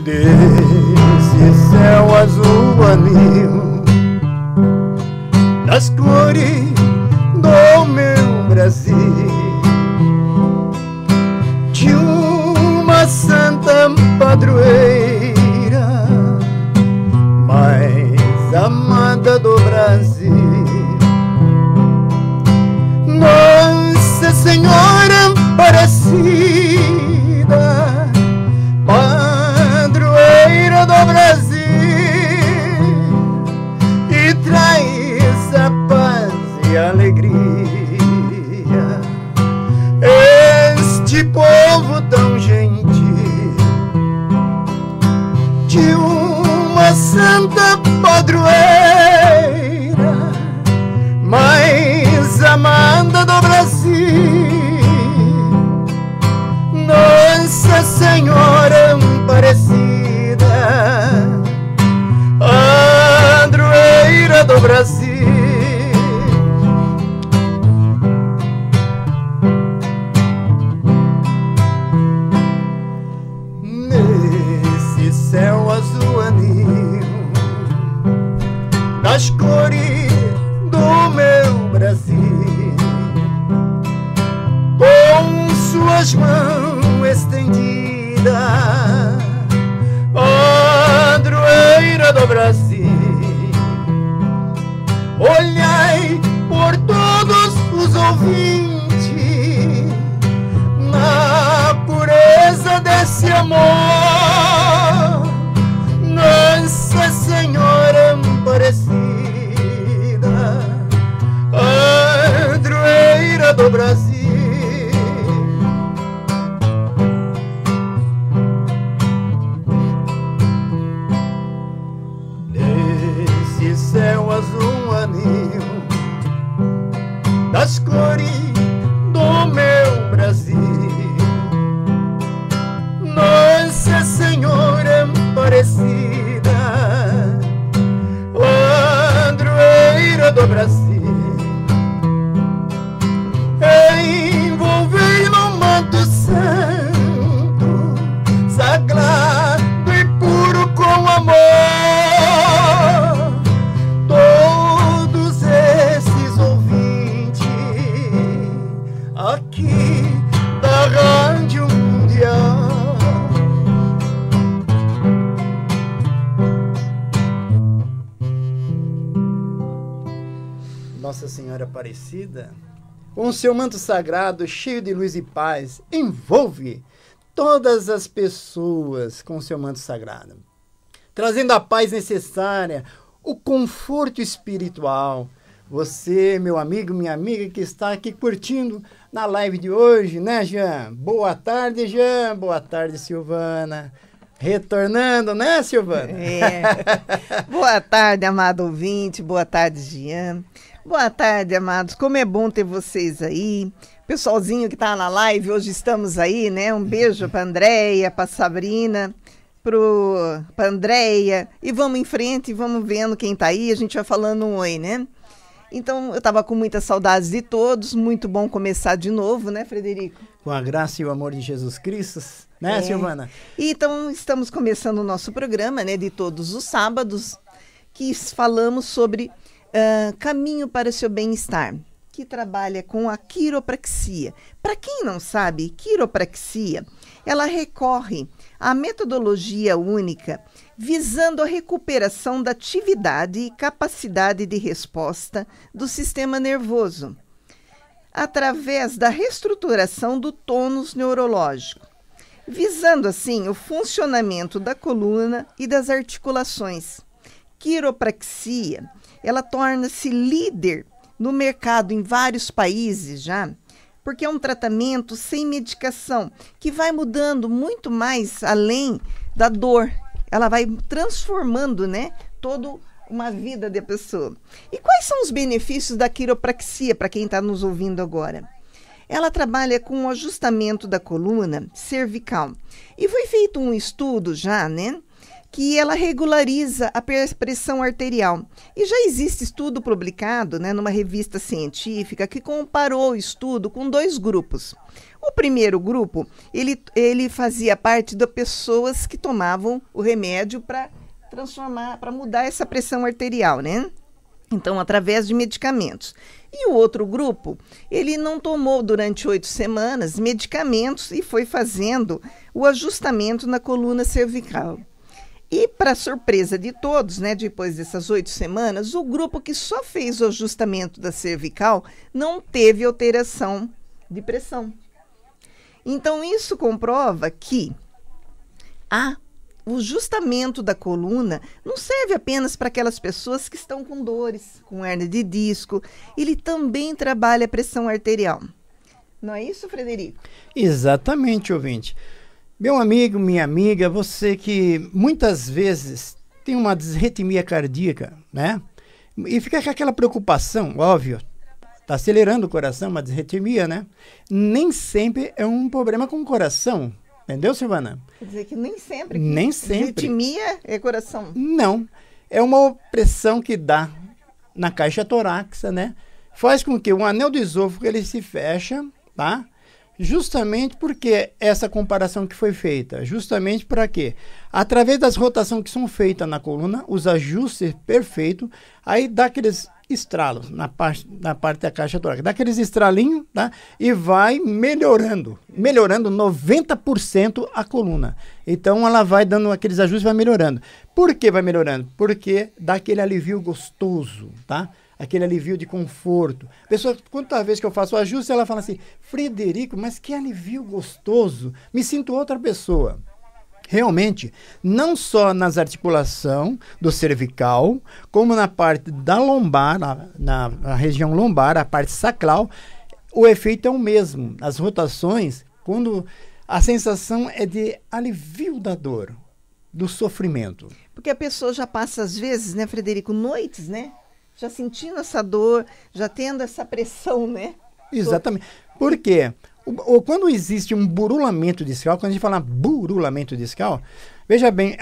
Desse céu azul anil, das cores do meu Brasil, de uma santa padroeira, mais amada do Brasil, Nossa Senhora Aparecida, padroeira do Brasil, e traz a paz e a alegria. Este povo tão gentil, de uma santa padroeira, mais amada do Brasil, Nossa Senhora Aparecida, padroeira do Brasil. Nesse céu azul anil, das cores do meu Brasil, com suas mãos estendidas, padroeira do Brasil, olhai por todos os ouvintes, na pureza desse amor, Nossa Senhora Aparecida, padroeira do Brasil. Nesse céu azul anil, das cores do meu Brasil, Nossa Senhora Aparecida, padroeira do Brasil, envolvei no manto santo, sagrado e puro com amor, todos esses ouvintes aqui da Rádio Mundial. Nossa Senhora Aparecida, com seu manto sagrado cheio de luz e paz, envolve todas as pessoas com seu manto sagrado, trazendo a paz necessária, o conforto espiritual. Você, meu amigo, minha amiga, que está aqui curtindo na live de hoje, né, Jean? Boa tarde, Jean. Boa tarde, Silvana. Retornando, né, Silvana? Boa tarde, amado ouvinte. Boa tarde, Jean. Boa tarde, amados. Como é bom ter vocês aí. Pessoalzinho que está na live, hoje estamos aí, né? Um beijo para Andréia, para Sabrina, para Andréia. E vamos em frente, vamos vendo quem está aí. A gente vai falando um oi, né? Então, eu estava com muitas saudades de todos. Muito bom começar de novo, né, Frederico? Com a graça e o amor de Jesus Cristo, né, Silvana? Então, estamos começando o nosso programa, né, de todos os sábados, que falamos sobre Caminho para o Seu Bem-Estar, que trabalha com a quiropraxia. Para quem não sabe, quiropraxia, ela recorre à metodologia única visando a recuperação da atividade e capacidade de resposta do sistema nervoso, através da reestruturação do tônus neurológico, visando assim o funcionamento da coluna e das articulações. Quiropraxia, ela torna-se líder no mercado em vários países já, porque é um tratamento sem medicação, que vai mudando muito mais além da dor. Ela vai transformando, né, toda uma vida da pessoa. E quais são os benefícios da quiropraxia, para quem está nos ouvindo agora? Ela trabalha com o ajustamento da coluna cervical. E foi feito um estudo já, né, que ela regulariza a pressão arterial. E já existe estudo publicado, né, numa revista científica que comparou o estudo com 2 grupos. O primeiro grupo, ele fazia parte das pessoas que tomavam o remédio para mudar essa pressão arterial, né? Então, através de medicamentos. E o outro grupo, ele não tomou durante 8 semanas medicamentos e foi fazendo o ajustamento na coluna cervical. E, para surpresa de todos, né, depois dessas 8 semanas, o grupo que só fez o ajustamento da cervical não teve alteração de pressão. Então, isso comprova que o ajustamento da coluna não serve apenas para aquelas pessoas que estão com dores, com hernia de disco. Ele também trabalha a pressão arterial. Não é isso, Frederico? Exatamente, ouvinte. Meu amigo, minha amiga, você que muitas vezes tem uma disritmia cardíaca, né? E fica com aquela preocupação, óbvio, está acelerando o coração, uma disritmia, né? Nem sempre é um problema com o coração. Entendeu, Silvana? Quer dizer que nem sempre. Nem sempre. Arritmia é coração. Não. É uma opressão que dá na caixa torácica, né? Faz com que o anel do esôfago ele se fecha, tá? Justamente porque essa comparação que foi feita. Justamente para quê? Através das rotações que são feitas na coluna, os ajustes perfeitos, aí dá aqueles estralos na parte da caixa torácica, dá aqueles estralinhos, tá? E vai melhorando 90% a coluna. Então ela vai dando aqueles ajustes e vai melhorando. Por que vai melhorando? Porque dá aquele alivio gostoso, tá? Aquele alivio de conforto. A pessoa, quantas vezes que eu faço o ajuste, ela fala assim, Frederico, mas que alivio gostoso, me sinto outra pessoa. Realmente, não só nas articulações do cervical, como na parte da lombar, na região lombar, a parte sacral, o efeito é o mesmo. As rotações, quando a sensação é de alivio da dor, do sofrimento. Porque a pessoa já passa, às vezes, né, Frederico, noites, né? Já sentindo essa dor, já tendo essa pressão, né? Exatamente. Por quê? Quando existe um burulamento discal, quando a gente fala burulamento discal, veja bem,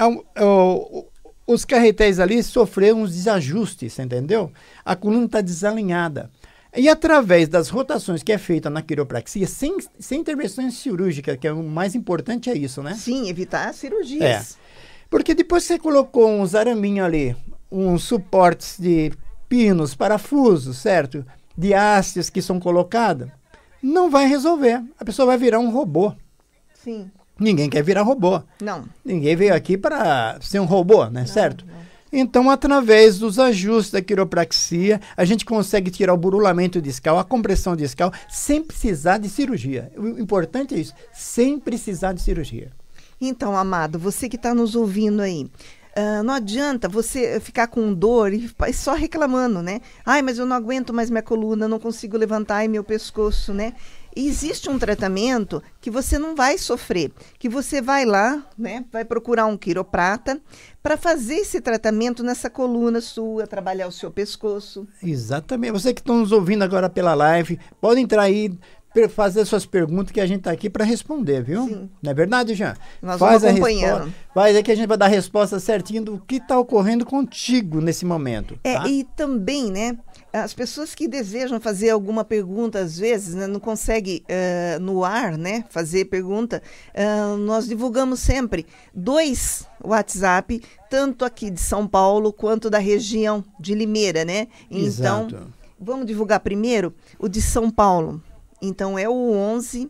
os carretéis ali sofreram uns desajustes, entendeu? A coluna está desalinhada. E através das rotações que é feita na quiropraxia, sem intervenções cirúrgicas, que é o mais importante, é isso, né? Sim, evitar cirurgias. É. Porque depois que você colocou uns araminhos ali, uns suportes de pinos, parafusos, certo? De hastes que são colocadas, não vai resolver. A pessoa vai virar um robô. Sim. Ninguém quer virar robô. Não. Ninguém veio aqui para ser um robô, né? Não, certo? não. Então, através dos ajustes da quiropraxia, a gente consegue tirar o burulamento discal, a compressão discal, sem precisar de cirurgia. O importante é isso, sem precisar de cirurgia. Então, amado, você que está nos ouvindo aí, não adianta você ficar com dor e só reclamando, né? Ai, mas eu não aguento mais minha coluna, não consigo levantar meu pescoço, né? E existe um tratamento que você não vai sofrer, que você vai lá, né? Vai procurar um quiroprata para fazer esse tratamento nessa coluna sua, trabalhar o seu pescoço. Exatamente. Você que está nos ouvindo agora pela live, pode entrar aí, fazer suas perguntas que a gente está aqui para responder, viu? Sim. Não é verdade, Jean? Nós vamos acompanhando. Vai que a gente vai dar a resposta certinho do que está ocorrendo contigo nesse momento. Tá? E também, né, as pessoas que desejam fazer alguma pergunta, às vezes, né, não conseguem no ar, né, fazer pergunta, nós divulgamos sempre 2 WhatsApp, tanto aqui de São Paulo quanto da região de Limeira, né? Então, exato. Vamos divulgar primeiro o de São Paulo. Então, é o 11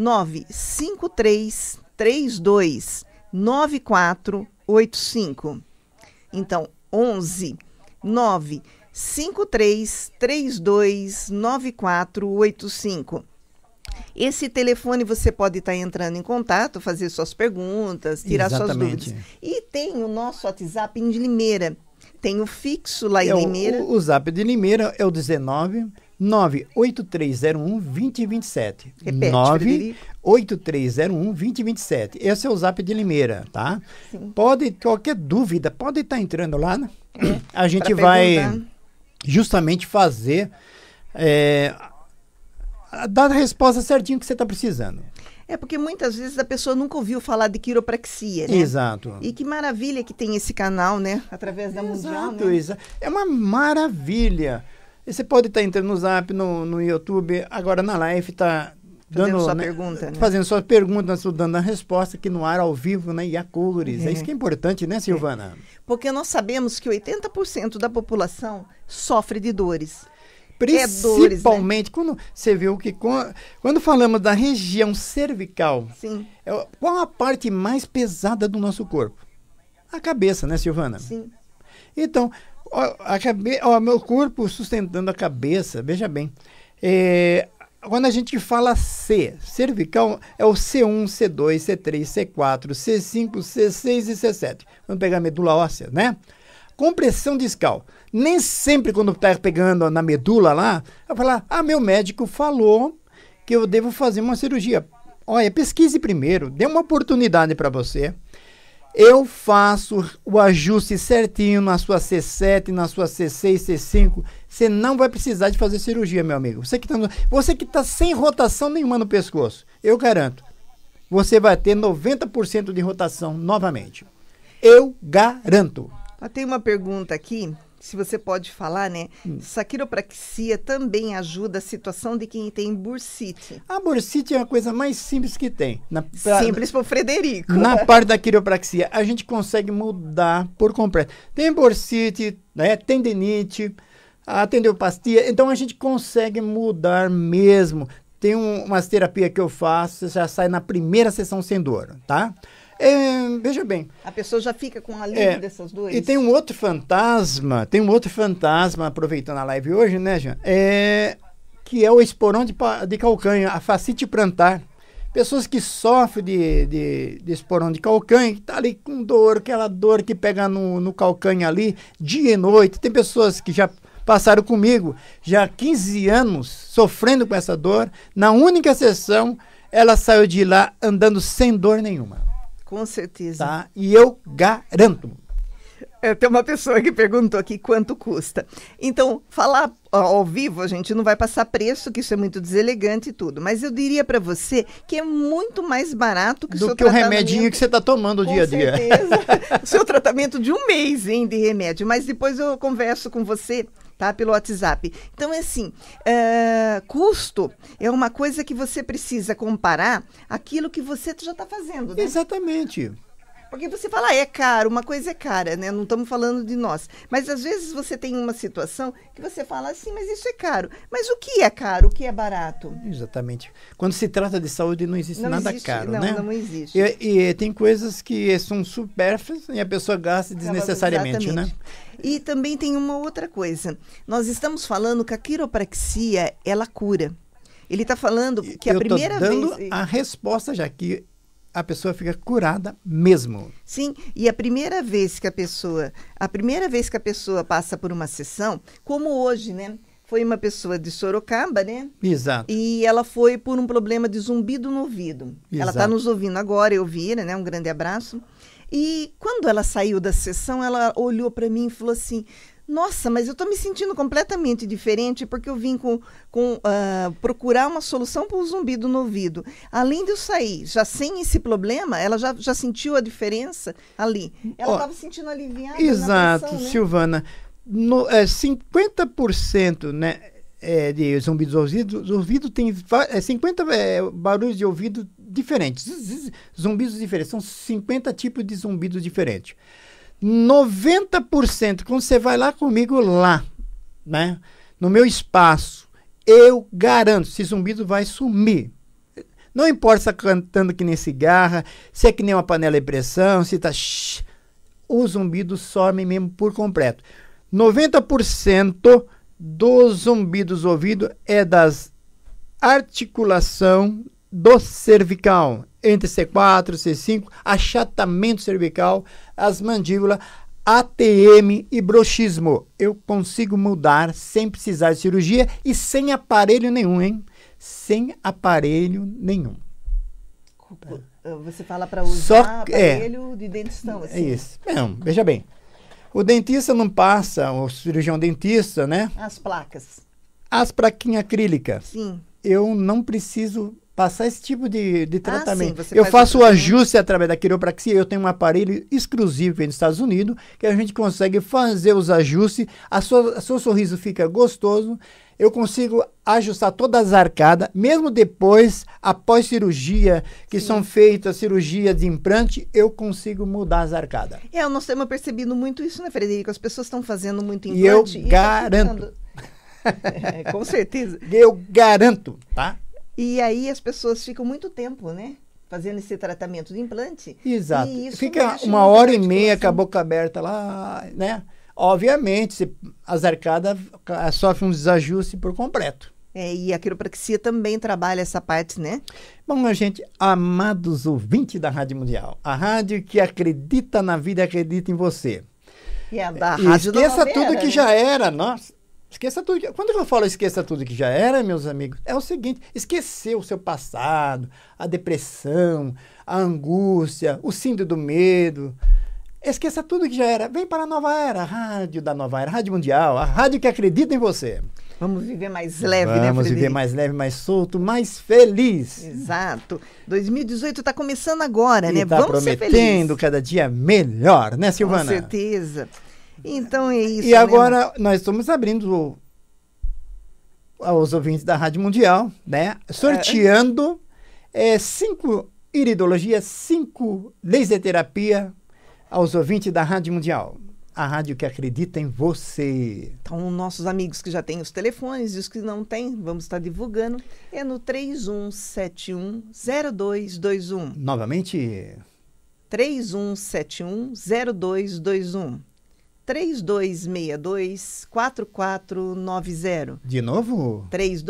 953 32 9485. Então, 11 953 32 9485. Esse telefone você pode estar entrando em contato, fazer suas perguntas, tirar suas dúvidas. E tem o nosso WhatsApp em Limeira. Tem o fixo lá em Limeira. O zap de Limeira é o 19 98301 2027. Repete, 98301 2027. Esse é o zap de Limeira, tá? Sim. Qualquer dúvida, pode estar entrando lá, né? A gente vai justamente fazer, dar a resposta certinho que você está precisando. Porque muitas vezes a pessoa nunca ouviu falar de quiropraxia, né? Exato. E que maravilha que tem esse canal, né? Através da Mundial, né? É uma maravilha. E você pode estar entrando no Zap, no YouTube, agora na live está Fazendo sua pergunta, né? Fazendo sua pergunta, nós estamos dando a resposta aqui no ar, ao vivo, né? E a cores. É isso que é importante, né, Silvana? Porque nós sabemos que 80% da população sofre de dores. Principalmente, quando você viu que quando falamos da região cervical, Sim. Qual a parte mais pesada do nosso corpo? A cabeça, né, Silvana? Sim. Então, meu corpo sustentando a cabeça, veja bem, quando a gente fala C, cervical, é o C1, C2, C3, C4, C5, C6 e C7. Vamos pegar a medula óssea, né? Compressão discal. Nem sempre quando está pegando na medula lá, eu falar, meu médico falou que eu devo fazer uma cirurgia. Olha, pesquise primeiro, dê uma oportunidade para você. Eu faço o ajuste certinho na sua C7, na sua C6, C5. Você não vai precisar de fazer cirurgia, meu amigo. Você que tá sem rotação nenhuma no pescoço, eu garanto, você vai ter 90% de rotação novamente. Eu garanto. Tem uma pergunta aqui, se você pode falar, né? Se a quiropraxia também ajuda a situação de quem tem bursite. A bursite é a coisa mais simples que tem. Simples para o Frederico. Na parte da quiropraxia, a gente consegue mudar por completo. Tem bursite, né? Tendinite, a tendinoplastia, então a gente consegue mudar mesmo. Tem umas terapias que eu faço, você já sai na primeira sessão sem dor, tá? Veja bem. A pessoa já fica com alívio dessas dores. E tem um outro fantasma, aproveitando a live hoje, né, Jean? Que é o esporão de calcanhar, a fascite plantar. Pessoas que sofrem de esporão de calcanhar, que tá ali com dor, aquela dor que pega no calcanhar ali, dia e noite. Tem pessoas que já passaram comigo, já há 15 anos, sofrendo com essa dor. Na única sessão, ela saiu de lá andando sem dor nenhuma. Com certeza. Tá? E eu garanto. Tem uma pessoa que perguntou aqui quanto custa. Então, falar ao vivo, a gente não vai passar preço, que isso é muito deselegante e tudo. Mas eu diria para você que é muito mais barato que o remedinho que você está tomando dia a dia. Com certeza. O seu tratamento de um mês, hein, de remédio. Mas depois eu converso com você, tá? Pelo WhatsApp. Então, é assim, custo é uma coisa que você precisa comparar aquilo que você já está fazendo, né? Exatamente. Porque você fala, é caro, uma coisa é cara, né? Não estamos falando de nós. Mas às vezes você tem uma situação que você fala assim, mas isso é caro. Mas o que é caro? O que é barato? Exatamente. Quando se trata de saúde, não existe nada caro, né? Não existe. E tem coisas que são supérfluas e a pessoa gasta desnecessariamente, né? E também tem uma outra coisa. Nós estamos falando que a quiropraxia, ela cura. Ele está falando que a primeira vez... Eu estou dando a resposta já que a pessoa fica curada mesmo. Sim, e a primeira vez que a pessoa passa por uma sessão, como hoje, né? Foi uma pessoa de Sorocaba, né? Exato. E ela foi por um problema de zumbido no ouvido. Exato. Ela está nos ouvindo agora, Elvira, né? Um grande abraço. E quando ela saiu da sessão, ela olhou para mim e falou assim: nossa, mas eu estou me sentindo completamente diferente porque eu vim procurar uma solução para o zumbido no ouvido. Além de eu sair já sem esse problema, ela já sentiu a diferença ali. Ela estava sentindo aliviada. Exato, na pressão, né? Silvana. 50%, né, de zumbidos ouvido tem 50 barulhos de ouvido diferentes. Zumbidos diferentes. São 50 tipos de zumbidos diferentes. 90%, quando você vai lá comigo lá, né, no meu espaço, eu garanto, esse zumbido vai sumir. Não importa se está cantando que nem cigarra, se é que nem uma panela de pressão, se está... O zumbido some mesmo por completo. 90% dos zumbidos ouvidos é das articulação do cervical, entre C4 e C5, achatamento cervical, as mandíbulas, ATM e bruxismo. Eu consigo mudar sem precisar de cirurgia e sem aparelho nenhum, hein? Sem aparelho nenhum. Você fala para usar aparelho de dentição, assim. É isso. Não, veja bem. O dentista não passa, o cirurgião dentista, né? As placas. As plaquinhas acrílicas. Sim. Eu não preciso passar esse tipo de tratamento. Sim, eu faço o ajuste através da quiropraxia. Eu tenho um aparelho exclusivo nos Estados Unidos que a gente consegue fazer os ajustes. Seu sorriso fica gostoso. eu consigo ajustar todas as arcadas, mesmo depois, após cirurgia, que são feitas cirurgias de implante, eu consigo mudar as arcadas. Nós temos percebido muito isso, né, Frederico? As pessoas estão fazendo muito E eu implante. garanto. Com certeza. Eu garanto, tá? E aí as pessoas ficam muito tempo, né? Fazendo esse tratamento de implante. Exato. E isso Fica mexe uma muito hora na e meia com a articulação. boca aberta lá, né? Obviamente, as arcadas sofrem um desajuste por completo. E a quiropraxia também trabalha essa parte, né? Bom, minha gente, amados ouvintes da Rádio Mundial, a rádio que acredita na vida, acredita em você. E a da E rádio da esqueça Nova tudo Era, que né? já era, nossa. Esqueça tudo. Quando eu falo esqueça tudo que já era, meus amigos, é o seguinte: esquecer o seu passado, a depressão, a angústia, o síndrome do medo. Esqueça tudo que já era. Vem para a Nova Era, a rádio da Nova Era, a Rádio Mundial, a rádio que acredita em você. Vamos viver mais leve, né, Vamos Frederico? viver mais leve, mais solto, mais feliz. Exato. 2018 está começando agora, E né? está Vamos ser prometendo felizes. cada dia melhor, né, Silvana? Com certeza. Então é isso. E agora nós estamos abrindo aos ouvintes da Rádio Mundial, né? Sorteando 5 iridologias, 5 laser terapia aos ouvintes da Rádio Mundial. A rádio que acredita em você. Então, nossos amigos que já têm os telefones e os que não têm, vamos estar divulgando. É no 3171-0221. Novamente, 3171-0221. 3262-4490. de novo,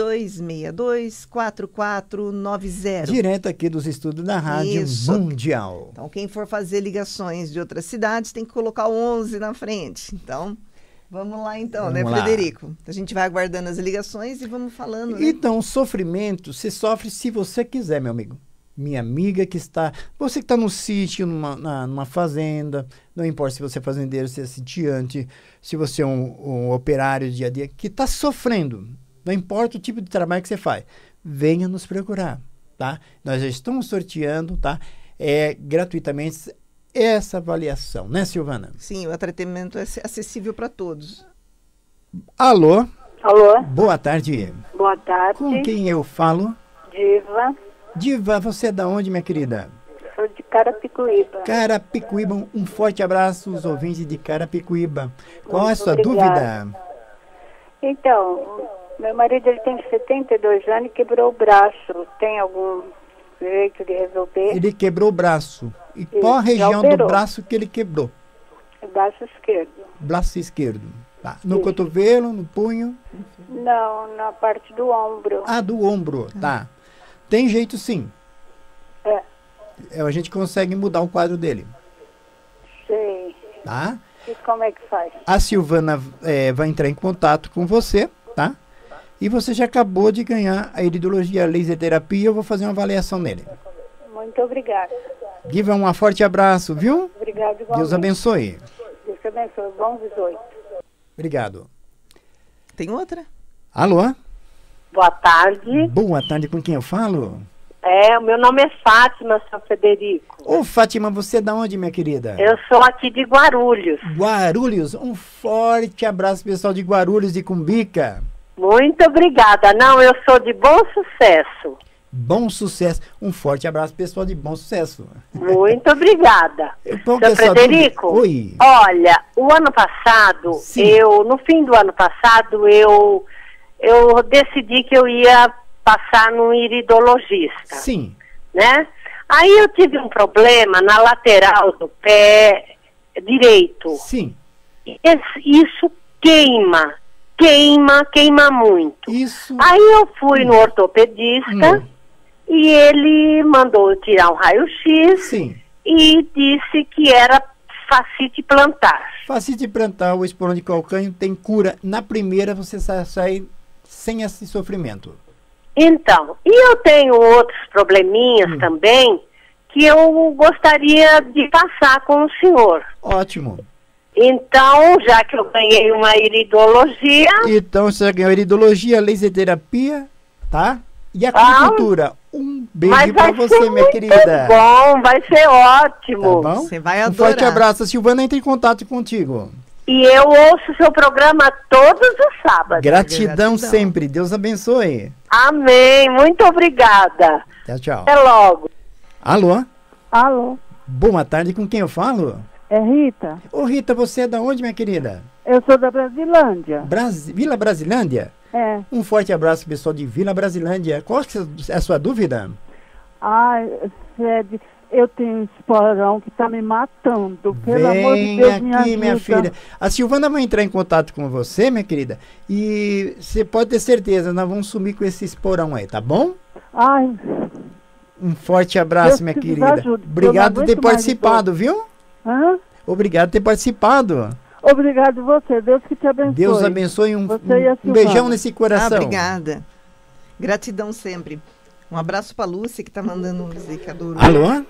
3262-4490. direto aqui dos estúdios da Rádio Isso. Mundial. Então, quem for fazer ligações de outras cidades tem que colocar o 11 na frente. Então, vamos lá então, Vamos né, lá. Frederico? A gente vai aguardando as ligações e vamos falando, né? Então, o sofrimento se sofre se você quiser, meu amigo. Minha amiga que está... Você que está no sítio, numa fazenda, não importa se você é fazendeiro, se é sitiante, se você é um operário dia a dia, que está sofrendo, não importa o tipo de trabalho que você faz, venha nos procurar, tá? Nós já estamos sorteando, tá? Gratuitamente essa avaliação, né, Silvana? Sim, o tratamento é acessível para todos. Alô, Alô, boa tarde. boa tarde. Com quem eu falo? Diva, Diva, você é da onde, minha querida? sou de Carapicuíba. Carapicuíba, um forte abraço aos ouvintes de Carapicuíba. Qual é a Muito sua obrigada. dúvida? Então, meu marido ele tem 72 anos e quebrou o braço. Tem algum jeito de resolver? Ele quebrou o braço. E Isso, qual a já região do operou. braço que ele quebrou? O braço esquerdo. Braço esquerdo. Tá. No Isso. cotovelo, no punho? Não, na parte do ombro. Ah, do ombro. Tá. Tem jeito sim. É, A gente consegue mudar o quadro dele. sei. Tá? E como é que faz? A Silvana vai entrar em contato com você, tá? E você já acabou de ganhar a iridologia laser terapia. Eu vou fazer uma avaliação nele. Muito obrigada. Diva, um forte abraço, viu? Obrigada igualmente. Deus abençoe. Deus te abençoe. Bons 18. Obrigado. Tem outra? Alô? Boa tarde. Boa tarde, com quem eu falo? O meu nome é Fátima, São Frederico. Ô, Fátima, você é da onde, minha querida? Eu sou aqui de Guarulhos. Guarulhos. Um forte abraço, pessoal de Guarulhos e Cumbica. Muito obrigada. Não, eu sou de Bom Sucesso. Bom Sucesso. Um forte abraço, pessoal de Bom Sucesso. Muito obrigada. Então, Seu pessoal, Frederico, Oi. olha, o ano passado, Sim. no fim do ano passado, eu decidi que eu ia passar num iridologista, Sim. né? Aí eu tive um problema na lateral do pé direito. Sim. Isso queima muito. Isso. Aí eu fui no ortopedista e ele mandou tirar um raio-x Sim. e disse que era fascite plantar. Facite plantar o esporão de calcânio tem cura. Na primeira você sai sem esse sofrimento. Então, e eu tenho outros probleminhas também que eu gostaria de passar com o senhor. Ótimo. Então, já que eu ganhei uma iridologia, Então você já ganhou iridologia, laser terapia, tá? E acupuntura. Um beijo mas pra vai você, ser minha muito querida. bom, vai ser Tá ótimo. bom? Você vai Um adorar. forte abraço. A Silvana entra em contato contigo. E eu ouço o seu programa todos os sábados. Gratidão sempre. Deus abençoe. Amém. Muito obrigada. Tchau, tchau. Até logo. Alô? Alô, Boa tarde, com quem eu falo? é Rita? Ô Rita, você é da onde, minha querida? Eu sou da Brasilândia. Vila Brasilândia? É. Um forte abraço, pessoal de Vila Brasilândia. Qual que é a sua dúvida? Ai, Fred, eu tenho um esporão que tá me matando. Pelo amor de Vem Deus, me aqui, minha ajuda. filha. A Silvana vai entrar em contato com você, minha querida. E você pode ter certeza, nós vamos sumir com esse esporão aí, tá bom? Ai, Um forte abraço, Deus minha te querida. ajude. Obrigado por Eu ter não aguento mais participado, viu? hã? Obrigado por ter participado. Obrigado você, Deus que te abençoe. Deus abençoe. Um Você e a um beijão Silvana. nesse coração. Obrigada. Gratidão sempre. Um abraço para Lúcia, que tá mandando um dedicador. Alô?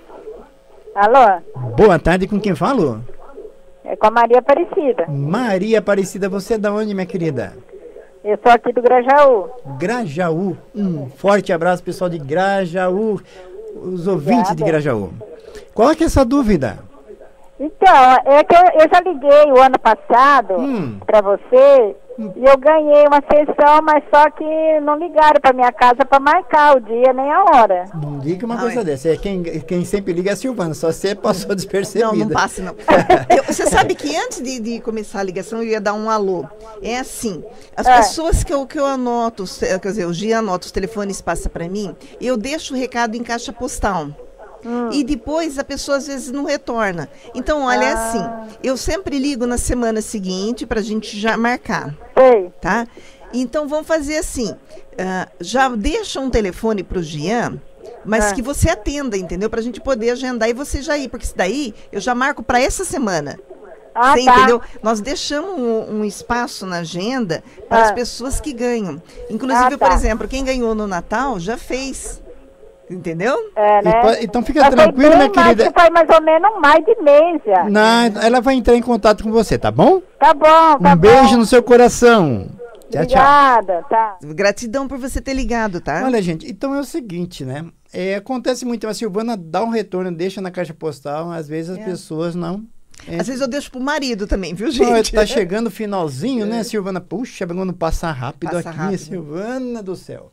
Alô? Boa tarde, com quem falo? É com a Maria Aparecida. Maria Aparecida, você é da onde, minha querida? Eu sou aqui do Grajaú. Grajaú. Um forte abraço, pessoal de Grajaú. Os ouvintes de Grajaú. Qual é que é essa dúvida? Então, é que eu já liguei o ano passado pra você e eu ganhei uma sessão, mas só que não ligaram pra minha casa pra marcar o dia nem a hora. Não diga uma Não, coisa é. dessa. É quem sempre liga é a Silvana. Só você passou despercebida. Não, não passa, não. Você sabe que antes de começar a ligação, eu ia dar um alô. É assim, as pessoas que eu anoto, quer dizer, o Gia anota os telefones, passa para mim, eu deixo o recado em caixa postal. E depois a pessoa às vezes não retorna. Então, olha, é assim, eu sempre ligo na semana seguinte pra gente já marcar, Sei. tá? Então, vamos fazer assim, já deixa um telefone pro Gian, mas que você atenda, entendeu? Pra gente poder agendar e você já ir, porque se daí eu já marco pra essa semana. Ah, Você tá. entendeu? Nós deixamos um espaço na agenda para as pessoas que ganham. Inclusive, tá. por exemplo, quem ganhou no Natal já fez. Entendeu? É, né? Então fica Mas foi tranquila, bem minha querida. Foi mais ou menos mais de mês já. Não, ela vai entrar em contato com você, tá bom? Tá bom, tá bom. Um beijo no seu coração. Tchau, tchau. Obrigada, tá. Gratidão por você ter ligado, tá? Olha, gente, então é o seguinte, né? Acontece muito, a Silvana dá um retorno, deixa na caixa postal, às vezes as pessoas não. Às vezes eu deixo pro marido também, viu, Pô, gente? tá chegando o finalzinho, né, Silvana? Puxa, quando passar rápido Passa aqui, rápido. Silvana do céu.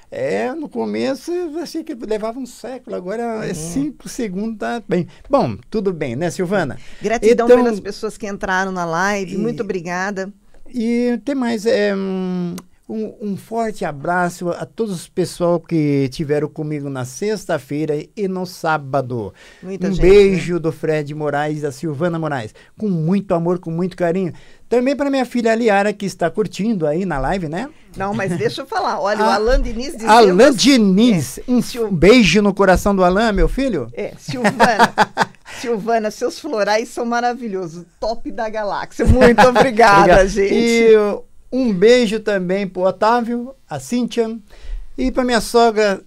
No começo, eu achei que levava um século, agora é 5 segundos, tá bem. Bom, tudo bem, né, Silvana? Gratidão Então, pelas pessoas que entraram na live, muito obrigada. E tem mais, um forte abraço a todos os pessoal que tiveram comigo na sexta-feira e no sábado. Muita Um gente, beijo do Fred Moraes e da Silvana Moraes, com muito amor, com muito carinho. Também para minha filha Liara, que está curtindo aí na live, né? Não, mas deixa eu falar. Olha, o Alan Diniz dizendo... Alan Diniz, um beijo no coração do Alan, meu filho. Silvana, Silvana, seus florais são maravilhosos. Top da galáxia. Muito obrigada, Obrigado. gente. E um beijo também pro Otávio, a Cíntia, e para minha sogra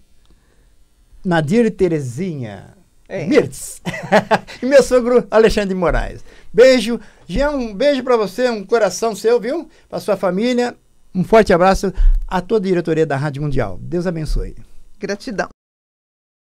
Nadir Terezinha Mirtz. E meu sogro Alexandre Moraes. Beijo. Jean, um beijo para você, um coração seu, viu? Para sua família. Um forte abraço a toda a diretoria da Rádio Mundial. Deus abençoe. Gratidão.